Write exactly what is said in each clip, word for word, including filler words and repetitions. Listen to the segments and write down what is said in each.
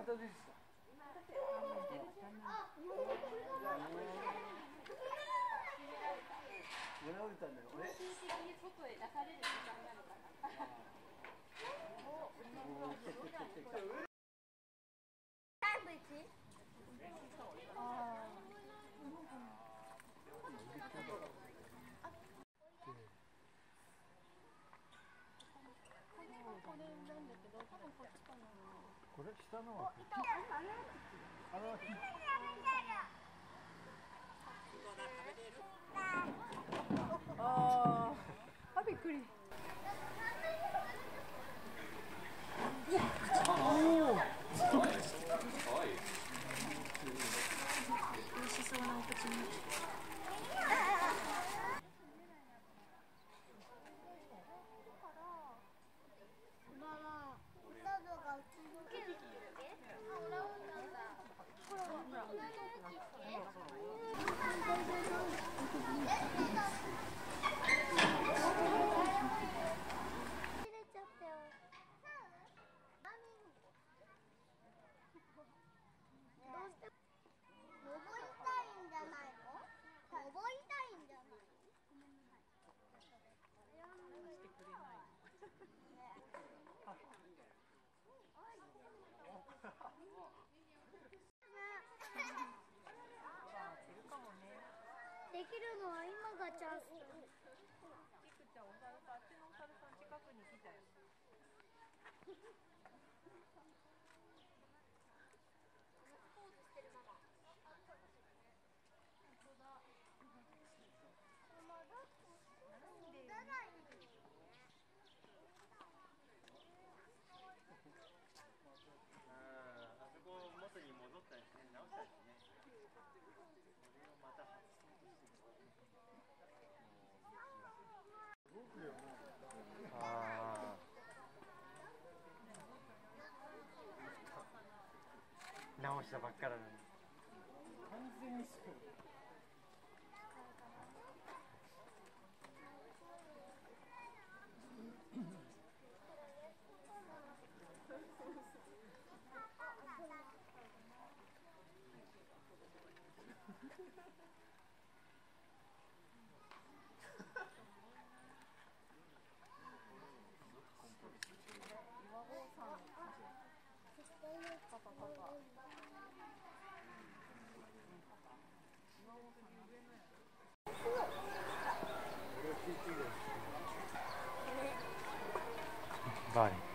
た出てきた。俺降りたんだよ。俺。外へ出される時間なのかな。これ下のは。ああ、びっくり。おお。美味しそうなお口に。 できるのは今がチャンス。 りくちゃん、お猿さん、あっちのお猿さん近くに来たよ。 あそこ元に戻ったりね、直したりね。また発想としてああ。直したばっかりなのに。 完全にそう。 バーリー。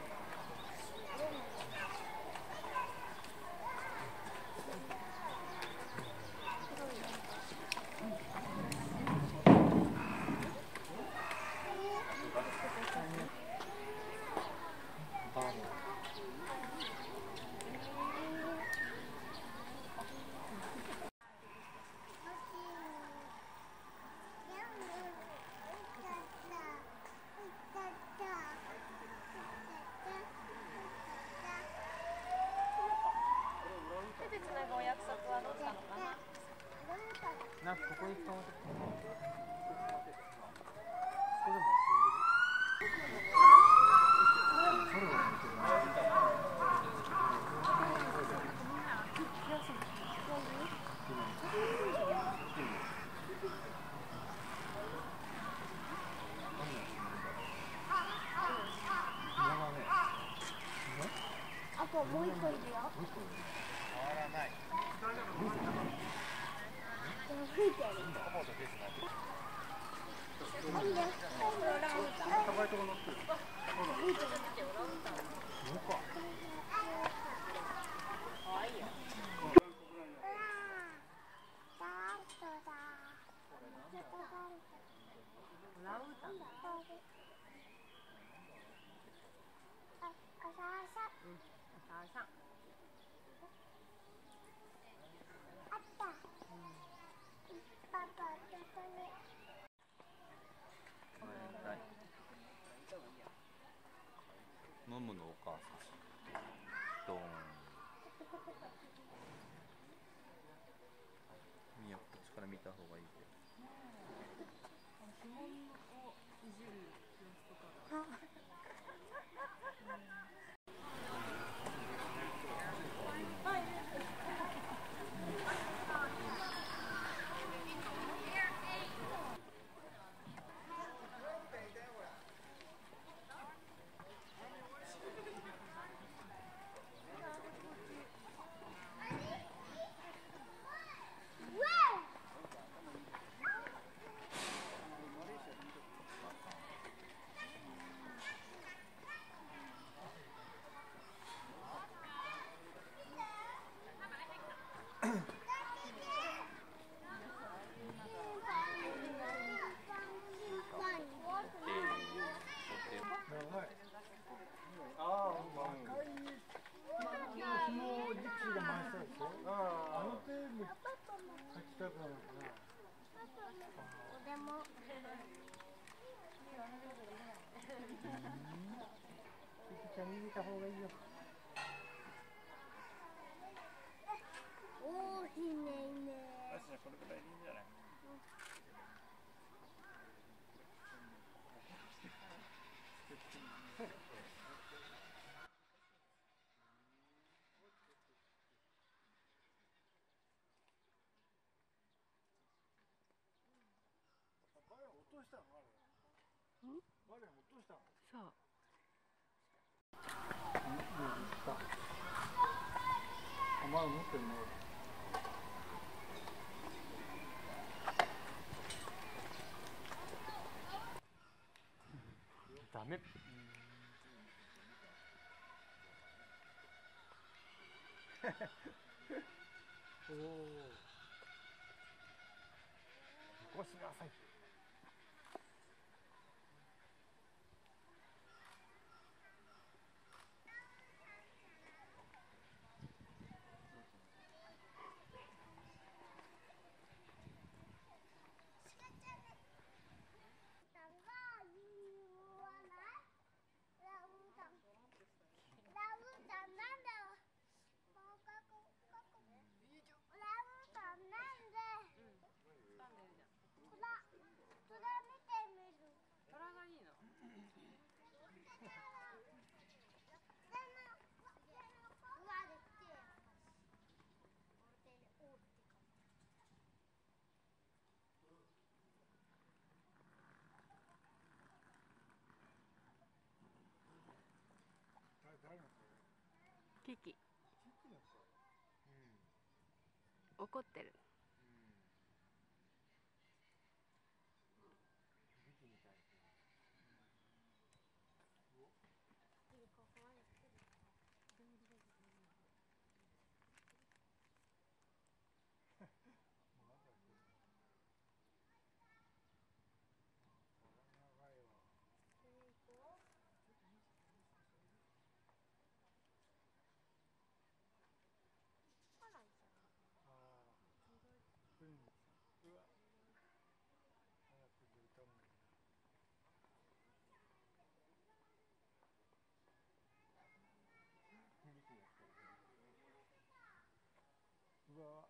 なんかここに泊まってここでもあともう一個いるよ。 変わらない。 吹いてる。 高いとこ乗ってる。 かわいいよ。オランウータン。 おさあさん。 うん。おさあさん。 あった。パパ、ここに。 マムのお母さん。ドーン。みや、こっちから見た方がいいけど。 指紋をいじる様子とか。 キちゃん逃げた方がいいよ。 大きいねいね。 よし、じゃあこれぐらいでいいんじゃない？バレン落としたのあれ。バレン落としたの。 そう。 まだ持ってるね。ダメ。おお。起こしなさい。 キキ。怒ってる。うわ。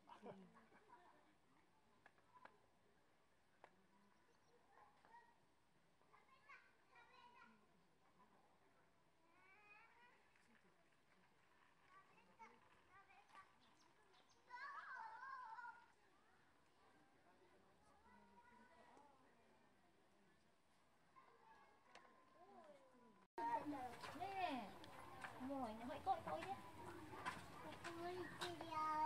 ねえ、もういいね。はい、行こう、行こう、おいで。 ここも行ってるよ。